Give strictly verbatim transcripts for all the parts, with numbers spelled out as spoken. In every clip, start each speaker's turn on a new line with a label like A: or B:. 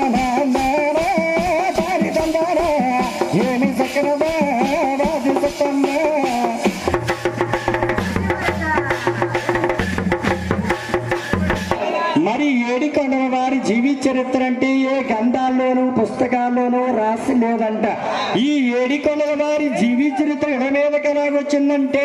A: ఏమి చక్కనదా రాజు సత్తమ్మ. మరి ఏడికొండల వారి జీవిత చరిత్ర అంటే ఏ గ్రంథాల్లోనూ పుస్తకాల్లోనూ రాసి లేదంట. ఈ ఏడికొండల వారి జీవిత చరిత్ర ఎడ మీదకి ఎలాగొచ్చిందంటే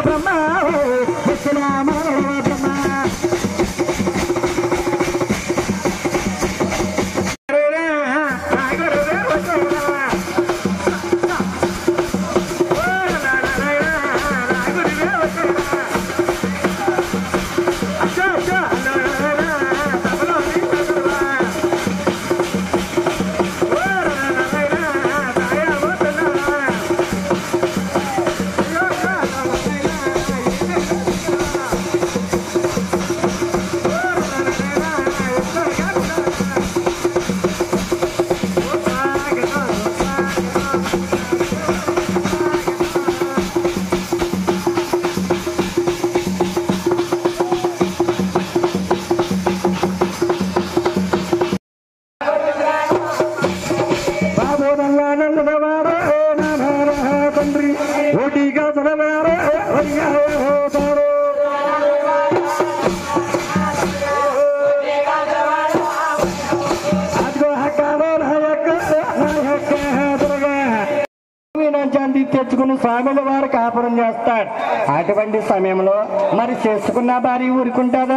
A: తెచ్చుకుని స్వామిల వారు కాపురం చేస్తాడు. అటువంటి సమయంలో మరి చేసుకున్న భార్య ఊరుకుంటాదా?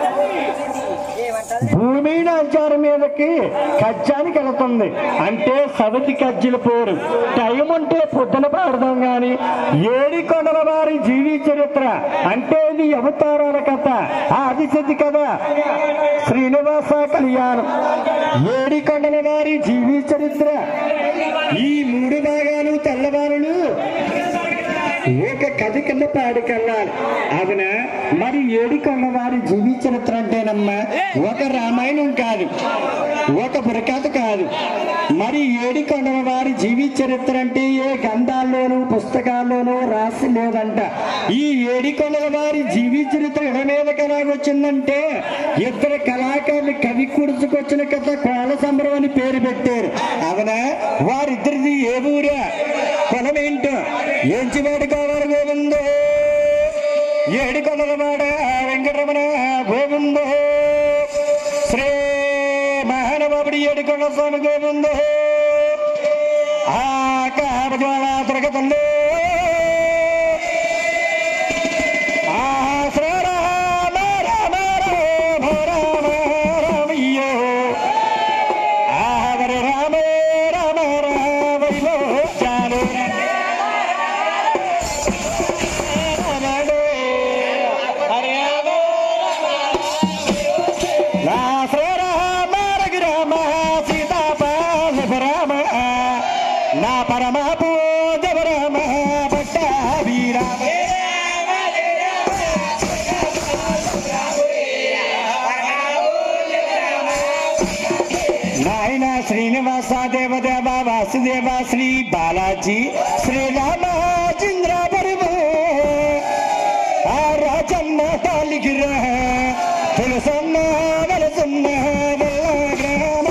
A: భూమి నాచారం మీదకి కజ్జానికి వెళుతుంది అంటే సవతి కజ్జల పోరు. టైం ఉంటే పొద్దున పాడదాం గాని ఏడికొండల వారి జీవి చరిత్ర అంటే ఇది అవతారాల కథ, ఆదిశక్తి కథ, శ్రీనివాస కళ్యాణం, ఏడికొండల వారి జీవి చరిత్ర. ఈ మూడు భాగాలు తెల్లవారులు ఒక కథ కింద పాడుకెళ్ళాలి. అవునా? మరి ఏడికొండ వారి జీవి చరిత్ర అంటేనమ్మా ఒక రామాయణం కాదు, ఒక బుర్రకథ కాదు. మరి ఏడికొండ వారి జీవి చరిత్ర అంటే ఏ గ్రంథాల్లోనూ పుస్తకాల్లోనూ రాసి లేదంట. ఈ ఏడికొండ వారి జీవి చరిత్ర ఎడ మీదకి ఎలాగొచ్చిందంటే ఇద్దరు కళాకారులు కవి కుడుచుకొచ్చిన కథ కోల సంబరం అని పేరు పెట్టారు. అవునా? వారిద్దరిది ఏ ఊరా, కులమేంటో, ఏంచివాడు కావాలి గోవిందో, ఏడికొండలవాడ వెంకటరమణ గోవిందో, శ్రీ మహానుభావుడి ఏడికొండ స్వామి గోవిందో, ఆ కాపజ్వాల దుర్గతల్లో శ్రీనివాస దేవదేవ వాసుదేవ శ్రీ బాలాజీ శ్రీరామచంద్ర పరివో ఆ రాజన్న తాలిగిర తులసన్న వలసన్న గ్రామ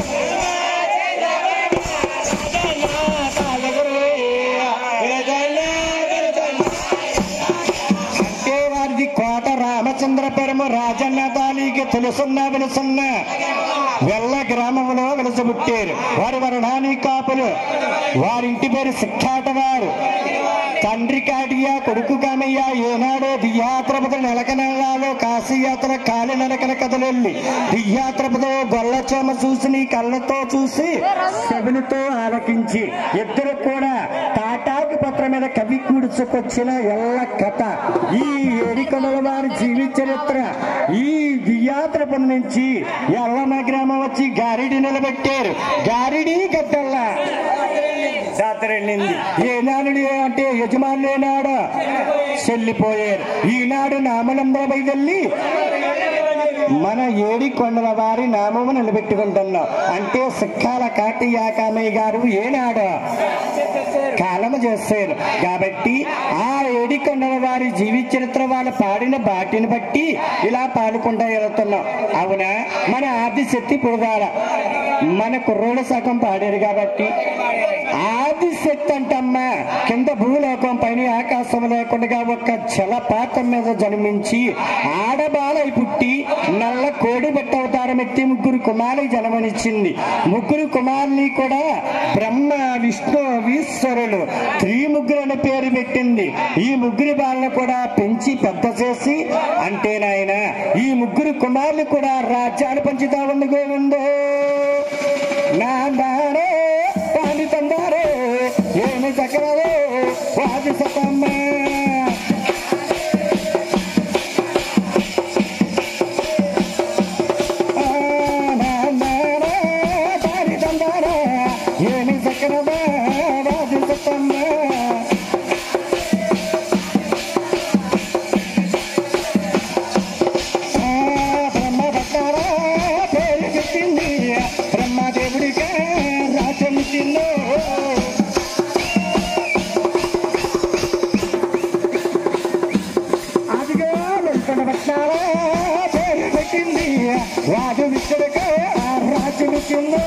A: అంటే వారిది కోట రామచంద్ర పెరము రాజన్న తాలికి తులసన్న వెలుసన్న వెల్ల గ్రామంలో వెలసబుట్టారు. వారి వర్ణాని కాపులు. వారింటి పేరు సిక్కాటవారు. తండ్రి కాటియా కొడుకు కామయ్య ఏనాడో దియాత్రపద నెలక నెలలో కాశీయాత్ర కాలి నరకన కథలెళ్ళి దియాత్రపదో గొల్లచోమ చూసి నీ కళ్ళతో చూసి చెవులతో ఆలకించి ఇద్దరు కూడా తాటాకు పత్ర మీద కవి కూడుచుకొచ్చిన ఎల్ల కథ. ఈ ఏడికొండల వారి జీవిత చరిత్ర. ఈ దియాత్రపద నుంచి ఎల్లమ్మ గ్రామం వచ్చి గారిడి నిలబెట్టారు. గారిడి గట్టల్లా జాతర వెళ్ళింది. ఏనాడు అంటే యజమానులేనాడు చెల్లిపోయారు. ఈనాడు నామలందర బయలుదేరి మన ఏడి కొండల వారి నామము నిలబెట్టుకుంటున్నాం. అంటే సిక్కాల కాటియాకామయ్య గారు ఏనాడు కాలము చేశారు కాబట్టి ఆ ఏడి కొండల వారి జీవిత చరిత్ర వాళ్ళు పాడిన బాటిని బట్టి ఇలా పాడుకుంటా వెళ్తున్నాం. అవునా? మన ఆదిశక్తి పుడదాల మన కుర్రోళ్ళ సగం పాడారు కాబట్టి ఆదిశక్తి అంటమ్మా కింద భూలోకం పైన ఆకాశం లేకుండా ఒక జలపాతం మీద జన్మించి ఆడబాలై పుట్టి నల్ల కోడి బట్ట అవతారం ఎత్తి ముగ్గురు కుమారులు జన్మనిచ్చింది. ముగ్గురు కుమారుని కూడా బ్రహ్మ విష్ణు ఈశ్వరులు త్రిముగ్గురు అనే పేరు పెట్టింది. ఈ ముగ్గురు బాలను కూడా పెంచి పెద్ద చేసి అంటే నాయన ఈ ముగ్గురు కుమారులు కూడా రాజ్యాలు పంచుతా ఉండి గోవిందో నాందారే పాని తందారే ఏమి చక్రవో వాది సతమ్మ ఏమి చక్రవో వాది సతమ్మ బ్రహ్మ భక్తారా పేరు పెట్టింది బ్రహ్మదేవుడిగా రాజమిటిలో అదిగా వెంకట భక్తారా పేరు పెట్టింది రాజు విష్ణుడిగా రాజమిటిలో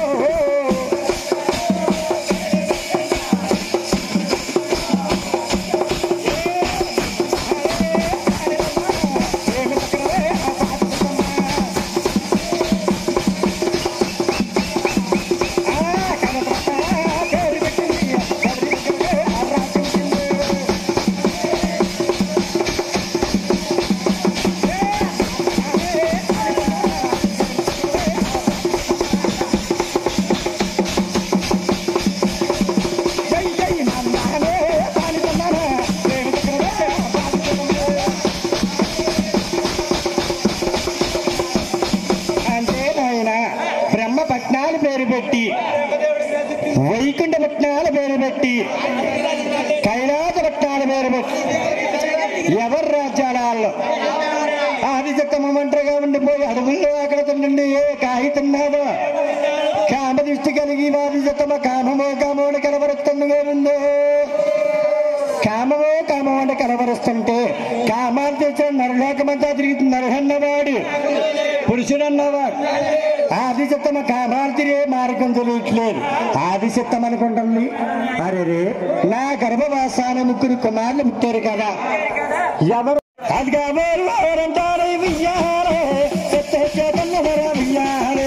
A: పట్నాలు పేరు పెట్టి వైకుంఠ పట్నాల పేరు పెట్టి కైలాస పట్నాల పేరు పెట్టి ఎవరు రాజ్యాలలో ఆదిశక్తమ్మ ఒంటరిగా ఉండిపోయి అడవుల్లో అక్కడ నుండి ఏ కాయి తిన్నావో కామ దృష్టి కలిగి ఆదిశక్తమ్మ కామమో కామోని కలవరుస్తుంది ఉందో కామమో కామోని కలవరుస్తుంటే కామాలు తెచ్చిన నరలోకమంతా తిరుగుతుంది. నరహన్నవాడు పురుషుడు అన్నవాడు ఆదిశక్తమ్మ కామాలు తిరిగే మార్గం తెలియట్లేదు. ఆదిశక్తం అనుకుంటుంది అరే రే నా గర్భవాసాన ముగ్గురు కుమారులు పుట్టారు కదా ఎవరు అది కాబోలు ఎవరంటారు వియ్యాలే చేతన్న వియ్యాలే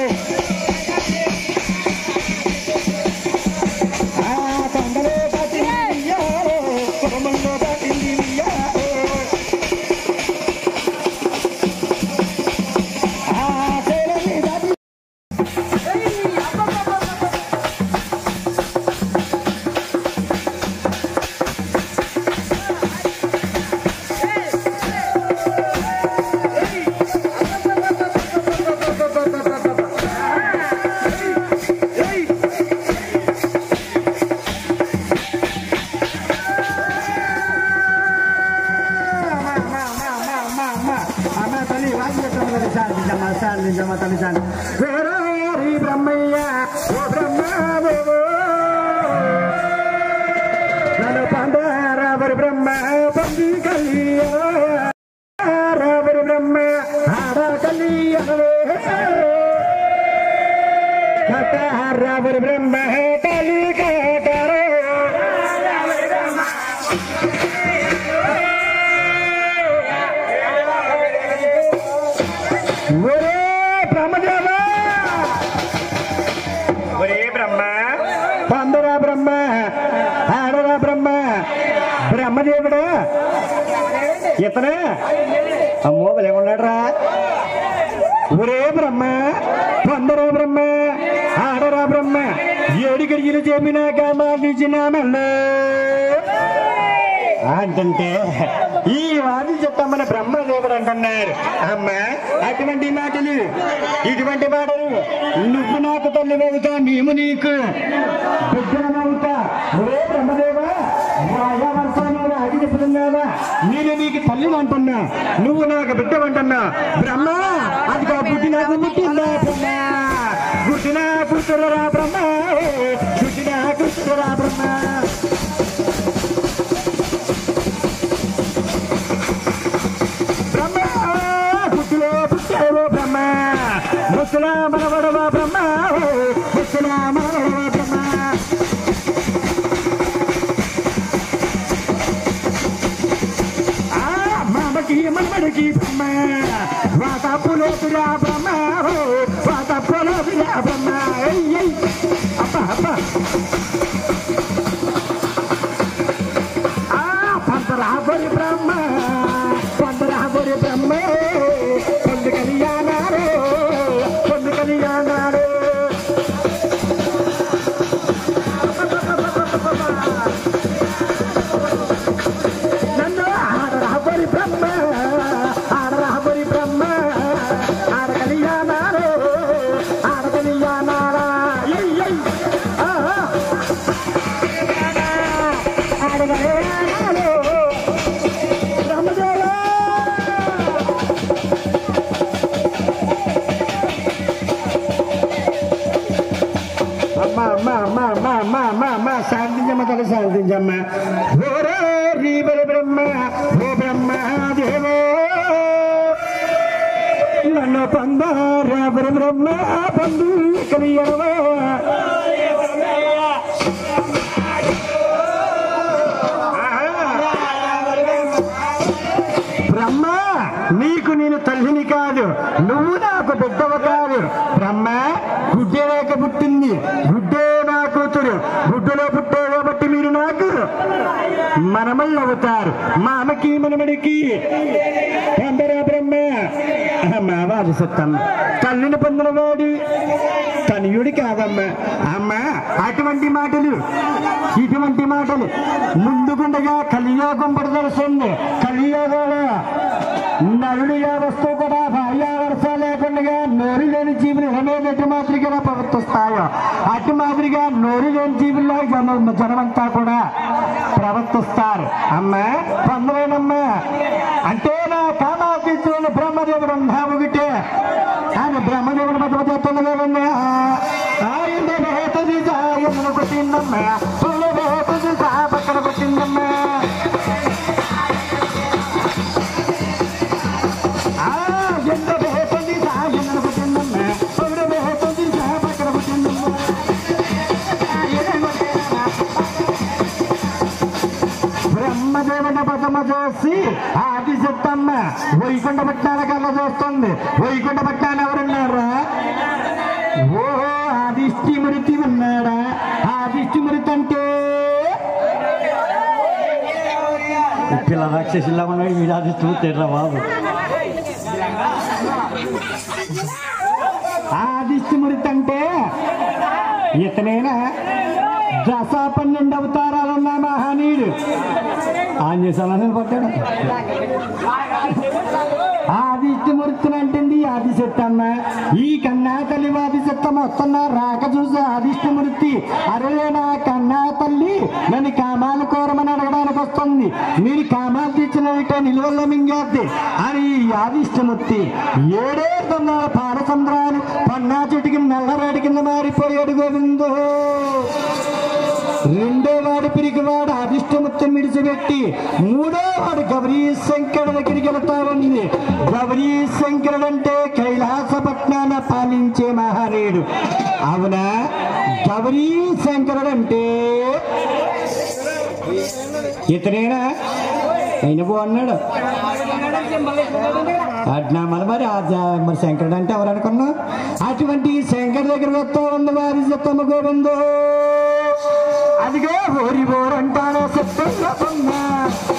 A: ఆ కొండలో పట్టింది వియ్యాలే కుటుంబంలో పట్టింది వియ్యాలే ఆ శైలని దాటి బ్రహ్మయ్య ఓ బ్రహ్మ నన్ను పండారావరి బ్రహ్మ పంది కళ్యాణరావరి బ్రహ్మ ఆడ కళ్యాణరావరి బ్రహ్మ తల్లి కాటారో ఒరే బ్రహ్మదేవా ఒరే బ్రహ్మ పందరా బ్రహ్మ ఆడరా బ్రహ్మ బ్రహ్మదేవుడా ఇతనే అమ్మో లేకున్నాడు రా. ఒరే బ్రహ్మ పందరా బ్రహ్మ ఆడరా బ్రహ్మ ఏడు గడియలు చెప్పినా కామాదిచ్చినామల్లో అంటుంటే ఈ వాది చెప్తామని బ్రహ్మదేవుడు అంటున్నారు. అమ్మ అటువంటి మాటలు ఇటువంటి మాటలు నువ్వు నాకు తల్లి అవుతా మేము నీకు బిడ్డలమవుతా. ఒరే బ్రహ్మదేవ చెప్తున్నావా? నేను నీకు తల్లిని అంటున్నా, నువ్వు నాకు బిడ్డవంటున్నా. బ్రహ్మ అది పుట్టిన పుట్టిందా బ్రహ్మ, పుట్టిన పుట్టురా బ్రహ్మ, పుట్టిన పుట్టురా బ్రహ్మ. బ్రహ్మ పుట్టులో పుట్టావో బ్రహ్మ, ముసలా మనవడవా బ్రహ్మ, ముసలా మనవడవా బ్రహ్మ. మామకి మనవడికి బ్రహ్మ, వాత పులోతురా బ్రహ్మ, వాత పులోతురా బ్రహ్మ. అబ్బా అబ్బా పంతరాబరి బ్రహ్మ, పంతరాబరి బ్రహ్మ, పొందు కళ్యాణాలు పొందు కళ్యాణాలు. నన్ను ఆడరాబరి బ్రహ్మ, ఆడరాబరి బ్రహ్మ, ఆడ కళ్యాణాలు ఆడ కళ్యాణాలా. ఆడ కళ్యాణాలు శాంతించమ్మ తల శాంతించమ్మ. ఓరే రీబలి బ్రహ్మ, ఓ బ్రహ్మ దేవో నన్ను పొందారు బ్రహ్మ, పొందు కలియడవా. బ్రహ్మ నీకు నేను తల్లిని కాదు, నువ్వు నాకు బిడ్డవ కాదు. బ్రహ్మ గుడ్డే లేక పుట్టింది, గుడ్డే నా కూతురు, గుడ్డులో పుట్టే కాబట్టి మీరు నాకు మనమళ్ళు అవుతారు. మామకి మనమడికి అందరా బ్రహ్మ మావాది సత్తమ్మ. తల్లిని పొందినవాడు తనయుడి కాదమ్మా. అమ్మ అటువంటి మాటలు ఇటువంటి మాటలు ముందుకుండగా కలియోగం పడదలుస్తుంది. కలియోగంలో నలుడు యావస్తూ కూడా భార్య వరుస లేకుండా నోరు లేని జీవులు ఎటు మాదిరిగా ప్రవర్తిస్తాయో అటు మాదిరిగా నోరు లేని జీవుల్లో జన జనమంతా కూడా ప్రవర్తిస్తారు. అమ్మ పొందలేనమ్మా అంటే నా కామాతీతుడు బ్రహ్మదేవుడు ఉన్నా ఒకటే. ఆయన బ్రహ్మదేవుడు మధ్య చెప్తున్నదేమన్నా ఆయన వేతది సాయమును కొట్టిందమ్మా, వేతది సా పక్కన కొట్టిందమ్మా. బ్రహ్మదేవుని పదమ చేసి ఆది చెప్తమ్మ వైకుంఠ పట్నాల కల్లా చూస్తుంది. వైకుంఠ పట్నాలు ఎవరున్నారా? ఓ ఆదిష్టి మృతి ఉన్నాడా? ఆదిష్టి మృతి అంటే పిల్ల రాక్షసిలా ఉన్నాడు. వీడు ఆదిష్టి మృతి ఎట్లా బాబు? ఆదిష్టి మృతి అంటే ఇతనేనా? దశ పన్నెండు అవతారాలున్న మహనీయుడు. ఆంజనేయ పట్టాడు. ఆదిష్టిమూర్తిని అంటుంది ఆదిశక్తమ్మ. ఈ కన్నా తల్లి ఆదిశక్తమ్మ వస్తున్నా రాక చూసి ఆదిష్టిమూర్తి అరే నా కన్నా తల్లి నన్ను కామాలు కోరమని అడగడానికి వస్తుంది, మీరు కామాలు తెచ్చినట్టే నిలువల్లో మింగేద్ది అని ఆదిష్టిమూర్తి ఏడే తొమ్మిది పాలచంద్రాలు పన్నా చెట్టుకి నల్లరాడి కింద మారిపోయాడు గోవిందో. రెండో వాడు పిరిగివాడు అధిష్టముత్తం విడిచిపెట్టి మూడో వాడు గౌరీ శంకరుడు దగ్గరికి వెళ్తా ఉంది. గౌరీ శంకరుడు అంటే కైలాసపట్నాన్ని పాలించే మహానీయుడు. అవునా? గౌరీ శంకరుడు అంటే ఇతనేనా? ఆయన బాగున్నాడు అట్నా మరి మరి మరి శంకరుడు అంటే ఎవరు అనుకున్నా? అటువంటి శంకర్ దగ్గర వస్తా ఉంది వారి చెత్తమ్మ గోవిందో. అదిగో ఓరి ఓరంటానే చెప్తున్నా